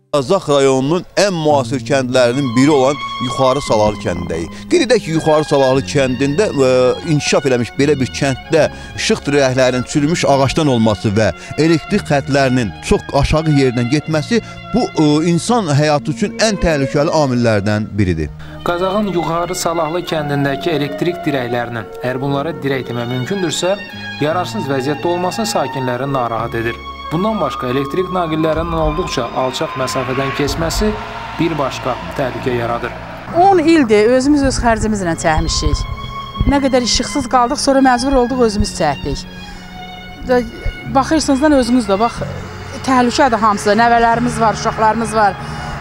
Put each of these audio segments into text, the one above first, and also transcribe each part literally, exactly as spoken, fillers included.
Qazax rayonunun ən müasir kəndlərinin biri olan Yuxarı Salahlı kəndindəyik. Qeyd edək ki, Yuxarı Salahlı kəndində ə, inkişaf eləmiş belə bir kənddə işıq dirəklərinin çürümüş ağacdan olması və elektrik xətlərinin çox aşağı yerdən getməsi bu ə, insan həyatı üçün ən təhlükəli amillərdən biridir. Qazaxın Yuxarı Salahlı kəndindəki elektrik dirəklərinin əgər bunlara dirək demək mümkündürsə, yararsız vəziyyətdə olması sakinləri narahat edir. Bundan başqa elektrik naqillərinin olduqca alçaq məsafədən keçməsi bir başqa təhlükə yaradır. on ildir özümüz öz xərcimizlə çəkmişik. Nə qədər işıqsız qaldıq, sonra məcbur olduq özümüz çəkdik. Baxırsınızdan özünüz də bax, təhlükədir hamısı. Nəvələrimiz var, uşaqlarımız var.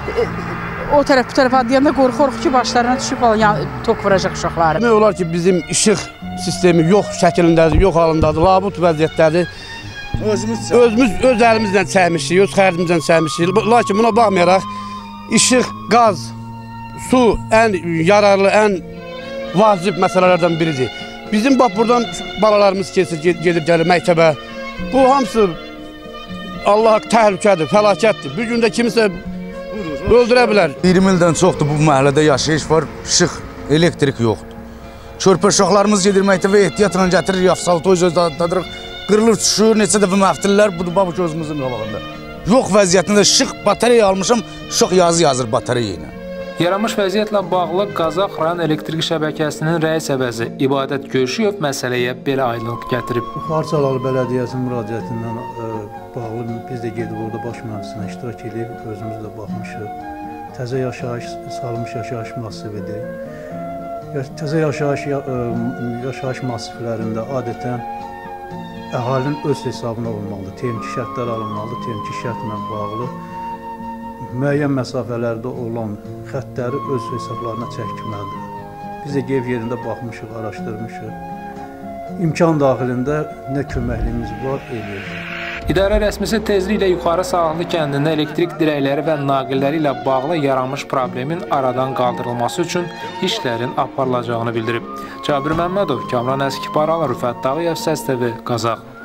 O tərəf bu tərəf adıyanda qorxuruq ki, başlarına düşüb tok vuracaq uşaqları. Demək olar ki, bizim işıq sistemi yox şəklindədir, yox halındadır, labut vəziyyətdədir. Özümüz, özümüz öz əlimizlə çəkmişik, öz xərcimizlə çəkmişik. Lakin buna baxmayaraq, işıq, qaz, su ən yararlı, ən vacib məsələlərdən biridir. Bizim bax buradan balalarımız keçir, gedib gəlir məktəbə. Bu hamısı Allah təhlükədir, fəlakətdir. Bir gündə kimisə öldürə bilər. iyirmi ildən çoxdur bu məhəllədə yaşayış var, işıq, elektrik yoxdur. Körpə uşaqlarımız gedir məktəbə, ehtiyatla gətirir, asfaltoy dadırıq. Qırılır, düşür, neçə dəfə məftillər, budur, babu gözümüzün qabağında. Yox vəziyyətində şıq batareya almışam, çox yazı yazır batareya ilə. Yaranmış vəziyyətlə bağlı Qazax rayon elektrik şəbəkəsinin rəis əvəzi İbadət Görşüyev məsələyə belə aydınlıq gətirib. Yuxarı Salahlı Bələdiyyəsinin müraciətindən ə, bağlı biz də gedib orada baş mühəndisinə iştirak edib, özümüz də baxmışıq. Təzə yaşayış, salınmış yaşayış masifidir. Təzə yaşayış, ə, yaşayış masiflərində adətən əhalinin öz hesabına olmalıdır, temki şərtlər alınmalıdır, temki şərtlə bağlı müəyyən məsafələrdə olan xəttləri öz hesablarına çəkməlidir. Biz də qeyb yerində baxmışıq, araşdırmışıq. İmkan daxilində nə köməkliyimiz var, eləyirik. İdarə rəsmisi tezliklə Yuxarı Salahlı kəndində elektrik dirəkləri və naqilləri ilə bağlı yaranmış problemin aradan qaldırılması üçün işlərin aparılacağını bildirib. Cabir Məmmədov, Kamran Əskiparalı, Rüfət Dağıyev, Səs T V, Qazax.